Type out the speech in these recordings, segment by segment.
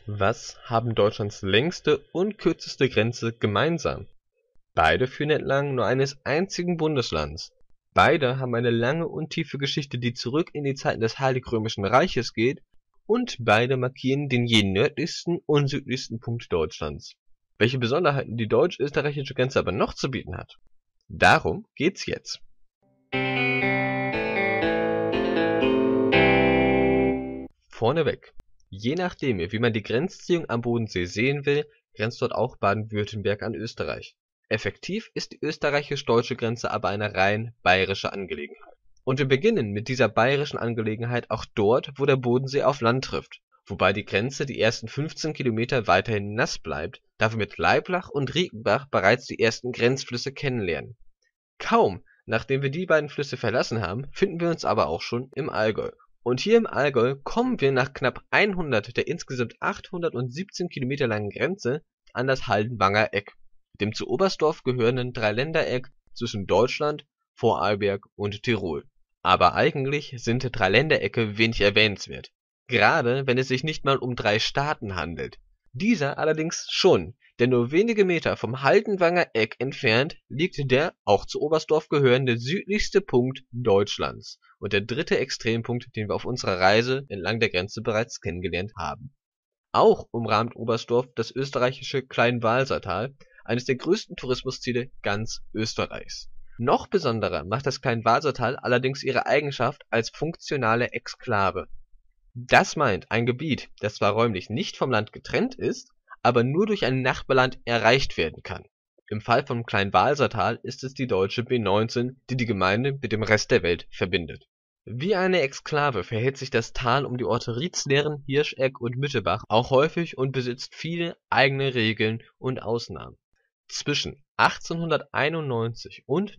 Was haben Deutschlands längste und kürzeste Grenze gemeinsam? Beide führen entlang nur eines einzigen Bundeslands. Beide haben eine lange und tiefe Geschichte, die zurück in die Zeiten des Heilig-Römischen Reiches geht, und beide markieren den je nördlichsten und südlichsten Punkt Deutschlands. Welche Besonderheiten die deutsch-österreichische Grenze aber noch zu bieten hat, darum geht's jetzt. Vorneweg: Je nachdem, wie man die Grenzziehung am Bodensee sehen will, grenzt dort auch Baden-Württemberg an Österreich. Effektiv ist die österreichisch-deutsche Grenze aber eine rein bayerische Angelegenheit. Und wir beginnen mit dieser bayerischen Angelegenheit auch dort, wo der Bodensee auf Land trifft, wobei die Grenze die ersten 15 Kilometer weiterhin nass bleibt, da wir mit Laiblach und Riekenbach bereits die ersten Grenzflüsse kennenlernen. Kaum, nachdem wir die beiden Flüsse verlassen haben, finden wir uns aber auch schon im Allgäu. Und hier im Allgäu kommen wir nach knapp 100 der insgesamt 817 Kilometer langen Grenze an das Haldenwanger Eck, dem zu Oberstdorf gehörenden Dreiländereck zwischen Deutschland, Vorarlberg und Tirol. Aber eigentlich sind Dreiländerecke wenig erwähnenswert, gerade wenn es sich nicht mal um 3 Staaten handelt. Dieser allerdings schon, denn nur wenige Meter vom Haldenwanger Eck entfernt liegt der auch zu Oberstdorf gehörende südlichste Punkt Deutschlands und der dritte Extrempunkt, den wir auf unserer Reise entlang der Grenze bereits kennengelernt haben. Auch umrahmt Oberstdorf das österreichische Kleinwalsertal, eines der größten Tourismusziele ganz Österreichs. Noch besonderer macht das Kleinwalsertal allerdings ihre Eigenschaft als funktionale Exklave. Das meint ein Gebiet, das zwar räumlich nicht vom Land getrennt ist, aber nur durch ein Nachbarland erreicht werden kann. Im Fall vom Kleinwalsertal ist es die deutsche B19, die die Gemeinde mit dem Rest der Welt verbindet. Wie eine Exklave verhält sich das Tal um die Orte Riezleren, Hirscheck und Müttebach auch häufig und besitzt viele eigene Regeln und Ausnahmen. Zwischen 1891 und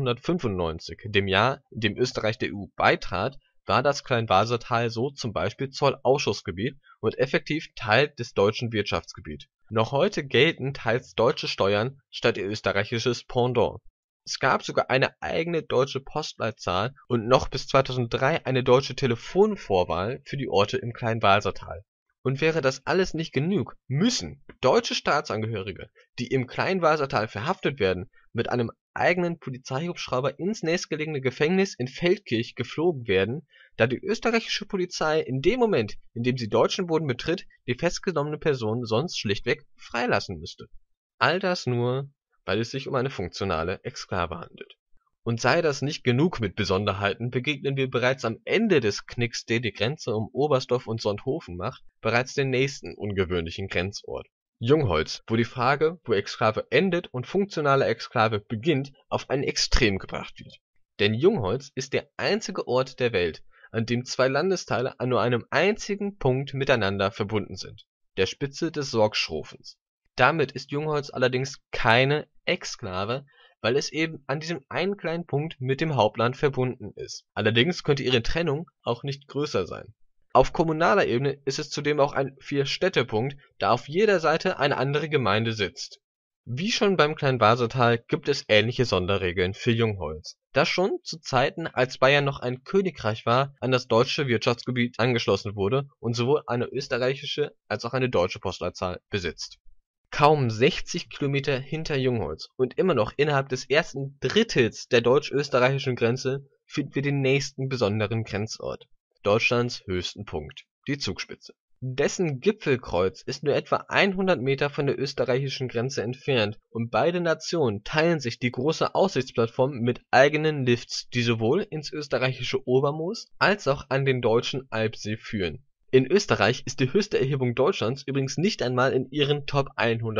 1995, dem Jahr, in dem Österreich der EU beitrat, war das Kleinwalsertal so zum Beispiel Zollausschussgebiet und effektiv Teil des deutschen Wirtschaftsgebiets. Noch heute gelten teils deutsche Steuern statt ihr österreichisches Pendant. Es gab sogar eine eigene deutsche Postleitzahl und noch bis 2003 eine deutsche Telefonvorwahl für die Orte im Kleinwalsertal. Und wäre das alles nicht genug, müssen deutsche Staatsangehörige, die im Kleinwalsertal verhaftet werden, mit einem eigenen Polizeihubschrauber ins nächstgelegene Gefängnis in Feldkirch geflogen werden, da die österreichische Polizei in dem Moment, in dem sie deutschen Boden betritt, die festgenommene Person sonst schlichtweg freilassen müsste. All das nur, weil es sich um eine funktionale Exklave handelt. Und sei das nicht genug mit Besonderheiten, begegnen wir bereits am Ende des Knicks, der die Grenze um Oberstdorf und Sonthofen macht, bereits den nächsten ungewöhnlichen Grenzort: Jungholz, wo die Frage, wo Exklave endet und funktionale Exklave beginnt, auf ein Extrem gebracht wird. Denn Jungholz ist der einzige Ort der Welt, an dem 2 Landesteile an nur einem einzigen Punkt miteinander verbunden sind, der Spitze des Sorgschrofens. Damit ist Jungholz allerdings keine Exklave, weil es eben an diesem einen kleinen Punkt mit dem Hauptland verbunden ist. Allerdings könnte ihre Trennung auch nicht größer sein. Auf kommunaler Ebene ist es zudem auch ein 4-Städte-Punkt, da auf jeder Seite eine andere Gemeinde sitzt. Wie schon beim Kleinwalsertal gibt es ähnliche Sonderregeln für Jungholz, das schon zu Zeiten, als Bayern noch ein Königreich war, an das deutsche Wirtschaftsgebiet angeschlossen wurde und sowohl eine österreichische als auch eine deutsche Postleitzahl besitzt. Kaum 60 Kilometer hinter Jungholz und immer noch innerhalb des ersten Drittels der deutsch-österreichischen Grenze finden wir den nächsten besonderen Grenzort: Deutschlands höchsten Punkt, die Zugspitze. Dessen Gipfelkreuz ist nur etwa 100 Meter von der österreichischen Grenze entfernt und beide Nationen teilen sich die große Aussichtsplattform mit eigenen Lifts, die sowohl ins österreichische Obermoos als auch an den deutschen Alpsee führen. In Österreich ist die höchste Erhebung Deutschlands übrigens nicht einmal in ihren Top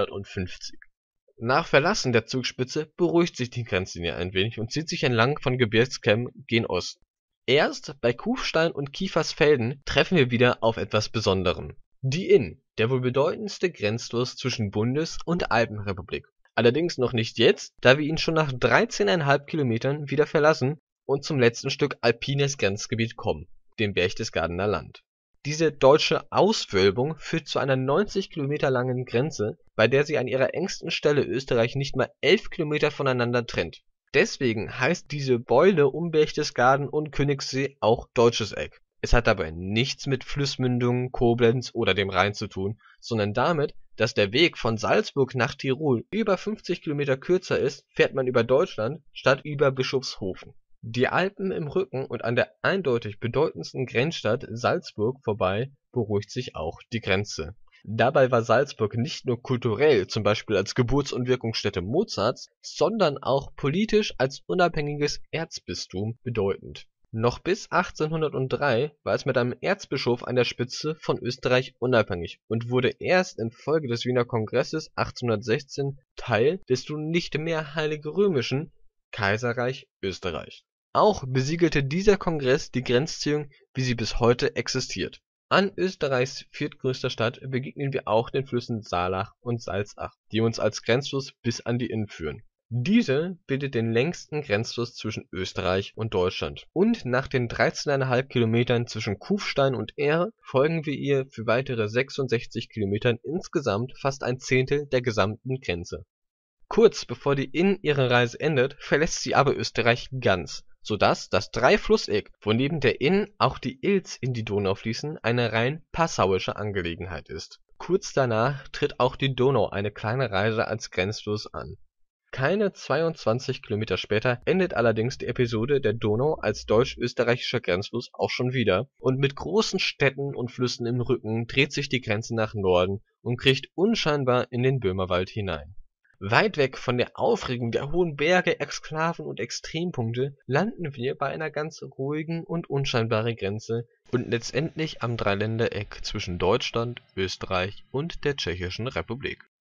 150. Nach Verlassen der Zugspitze beruhigt sich die Grenzlinie ein wenig und zieht sich entlang von Gebirgskämmen gen Osten. Erst bei Kufstein und Kiefersfelden treffen wir wieder auf etwas Besonderem: die Inn, der wohl bedeutendste Grenzfluss zwischen Bundes- und Alpenrepublik. Allerdings noch nicht jetzt, da wir ihn schon nach 13,5 Kilometern wieder verlassen und zum letzten Stück alpines Grenzgebiet kommen, dem Berchtesgadener Land. Diese deutsche Auswölbung führt zu einer 90 Kilometer langen Grenze, bei der sie an ihrer engsten Stelle Österreich nicht mal 11 Kilometer voneinander trennt. Deswegen heißt diese Beule um Berchtesgaden und Königssee auch Deutsches Eck. Es hat dabei nichts mit Flussmündungen, Koblenz oder dem Rhein zu tun, sondern damit, dass der Weg von Salzburg nach Tirol über 50 Kilometer kürzer ist, fährt man über Deutschland statt über Bischofshofen. Die Alpen im Rücken und an der eindeutig bedeutendsten Grenzstadt Salzburg vorbei beruhigt sich auch die Grenze. Dabei war Salzburg nicht nur kulturell, zum Beispiel als Geburts und Wirkungsstätte Mozarts, sondern auch politisch als unabhängiges Erzbistum bedeutend. Noch bis 1803 war es mit einem Erzbischof an der Spitze von Österreich unabhängig und wurde erst infolge des Wiener Kongresses 1816 Teil des nun nicht mehr Heilig Römischen Kaiserreich Österreich. Auch besiegelte dieser Kongress die Grenzziehung, wie sie bis heute existiert. An Österreichs viertgrößter Stadt begegnen wir auch den Flüssen Saarlach und Salzach, die uns als Grenzfluss bis an die Inn führen. Diese bildet den längsten Grenzfluss zwischen Österreich und Deutschland, und nach den 13,5 Kilometern zwischen Kufstein und Ehr folgen wir ihr für weitere 66 Kilometern insgesamt fast ein Zehntel der gesamten Grenze. Kurz bevor die Inn ihre Reise endet, verlässt sie aber Österreich ganz, sodass das Dreiflusseck, wo neben der Inn auch die Ilz in die Donau fließen, eine rein passauische Angelegenheit ist. Kurz danach tritt auch die Donau eine kleine Reise als Grenzfluss an. Keine 22 Kilometer später endet allerdings die Episode der Donau als deutsch-österreichischer Grenzfluss auch schon wieder, und mit großen Städten und Flüssen im Rücken dreht sich die Grenze nach Norden und kriecht unscheinbar in den Böhmerwald hinein. Weit weg von der Aufregung der hohen Berge, Exklaven und Extrempunkte landen wir bei einer ganz ruhigen und unscheinbaren Grenze und letztendlich am Dreiländereck zwischen Deutschland, Österreich und der Tschechischen Republik.